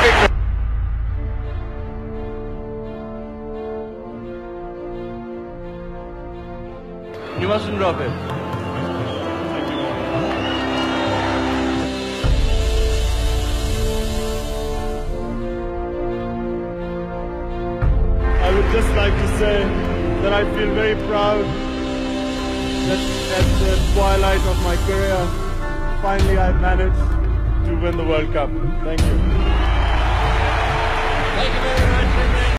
big. You mustn't drop it. I would just like to say that I feel very proud that at the twilight of my career, finally I managed to win the World Cup. Thank you. Thank you very much.